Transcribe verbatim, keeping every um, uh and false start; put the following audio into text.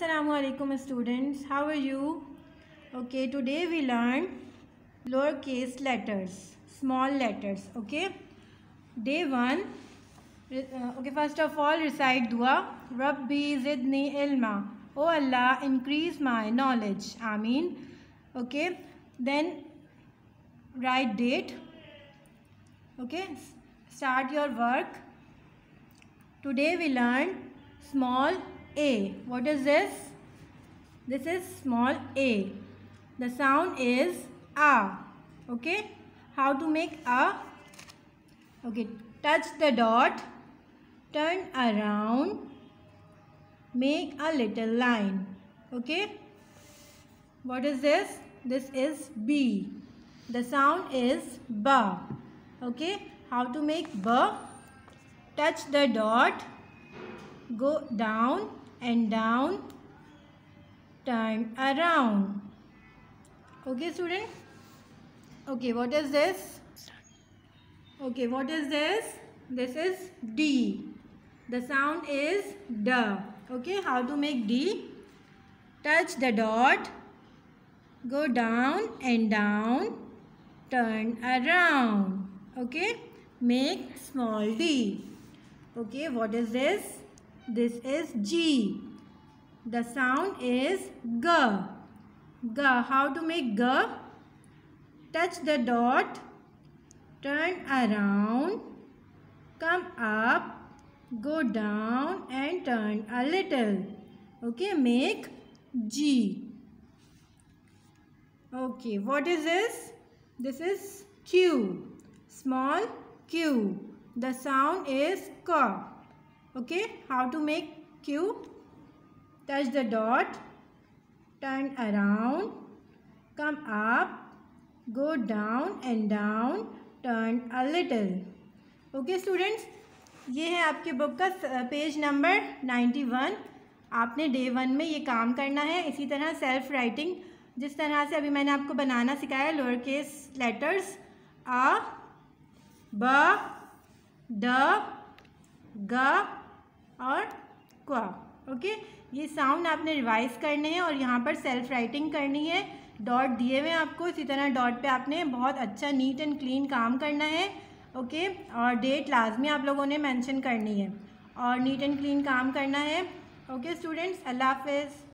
Assalamualaikum students, how are you? Okay, today we learn lowercase letters, small letters. Okay, day one. Uh, okay, first of all, recite dua. Rabbi zidni ilma. Oh Allah, increase my knowledge. Ameen. Okay, then write date. Okay, start your work. Today we learn small a. What is this? This is small a. The sound is a. Okay, how to make a? Okay, touch the dot, turn around, make a little line. Okay, what is this? This is B. The sound is ba. Okay, how to make ba? Touch the dot, go down and down, turn around. Okay, student? Okay, what is this? Okay, what is this? This is D. The sound is da. Okay, how to make D? Touch the dot, go down and down, turn around. Okay, make small d. Okay, what is this? This is G. The sound is G. G. How to make G? Touch the dot, turn around, come up, go down and turn a little. Okay, make G. Okay, what is this? This is Q. Small q. The sound is K. Okay, how to make Q? Touch the dot, turn around, come up, go down and down, turn a little. Okay students, ये है आपके book का page number इक्यानवे. आपने day one में ये काम करना है. इसी तरह सेल्फ राइटिंग जिस तरह से अभी मैंने आपको बनाना सिखाया, लोअर केस लेटर्स आ, ब, ड, ग और क्वा. ओके, ये साउंड आपने रिवाइज करने हैं और यहाँ पर सेल्फ राइटिंग करनी है. डॉट दिए हुए हैं आपको. इसी तरह डॉट पे आपने बहुत अच्छा नीट एंड क्लीन काम करना है. ओके, और डेट लाजमी आप लोगों ने मेंशन करनी है और नीट एंड क्लीन काम करना है. ओके स्टूडेंट्स, अल्लाह हाफिज़.